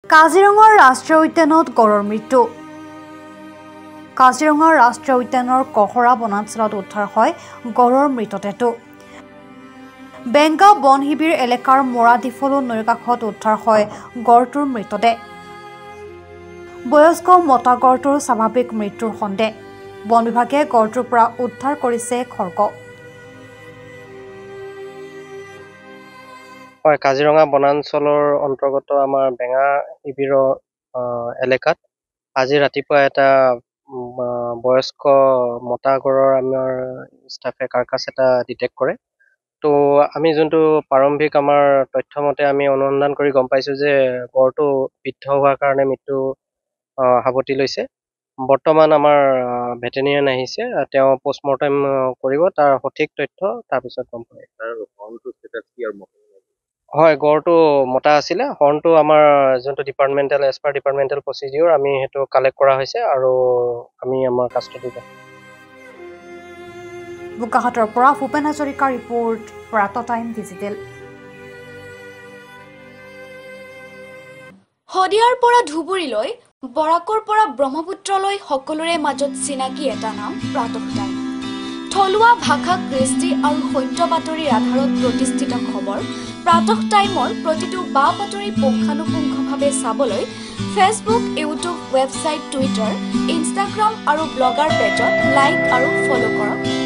কাজিৰঙাৰ ৰাষ্ট্ৰীয় উদ্যানত গড়ৰ মৃত্যু। কাজিৰঙাৰ ৰাষ্ট্ৰীয় উদ্যানৰ কহৰা বনাঞ্চলত উদ্ধাৰ হয় গড়ৰ মৃতদেহটো। বেংগা বন শিবিৰ এলেকাৰ মৰাডিফলো নৈৰ কাষত উদ্ধাৰ হয় গড়টোৰ মৃতদেহ। বয়স্ক মতা গড়টোৰ স্বাভাৱিক মৃত্যুৰ সন্দেহ। বন বিভাগে গড়টোৰ পৰা উদ্ধাৰ কৰিছে খৰ্গ। হয়, কাজিৰঙা বনাঞ্চলৰ অন্তৰ্গত আমাৰ বেঙা শিবিৰৰ এলেকাত আজি ৰাতিপুৱা এটা বয়স্ক মতা গড়ৰ আমাৰ ষ্টাফে কাৰ্কাছ এটা ডিটেক্ট কৰে। তো আমি যোনটো প্ৰাৰম্ভিক আমাৰ তথ্যমতে আমি অনুসন্ধান কৰি গম পাইছোঁ যে গড়টো বৃদ্ধ হোৱাৰ কাৰণে মৃত্যু সাৱটি লৈছে। বৰ্তমান আমাৰ ভেটেৰিনেৰিয়ান আহিছে, তেওঁ পষ্টমৰ্টেম কৰিব, তাৰ সঠিক তথ্য তাৰপিছত গম পায়। হয়, গড়টো মতা আছিলে। হৰ্ণটো আমাৰ যোনটো departmental as per departmental procedure আমি সেইটো কালেক্ট কৰা হৈছে আৰু আমি আমাৰ কাষ্টডিত ৰাখিম। বোকাহাটৰ পৰা ভূপেন হাজৰিকাৰ ৰিপৰ্ট, প্ৰাত টাইম ডিজিটেল। শদিয়াৰ পৰা ধুবুৰীলৈ, বৰাকৰ পৰা ব্ৰহ্মপুত্ৰলৈ সকলোৰে মাজত চিনাকি এটা নাম প্ৰাতঃ টাইম। থলুৱা ভাষা, কৃষ্টি আৰু সত্য বাতৰিৰ আধাৰত প্ৰতিষ্ঠিত খবৰ প্ৰাতঃ টাইমৰ প্ৰতিটো বা বাতৰি পুংখানুপুংখভাৱে চাবলৈ Facebook, YouTube, website, Twitter, Instagram আৰু ব্লগাৰ পেজত লাইক আৰু ফ'ল' কৰক।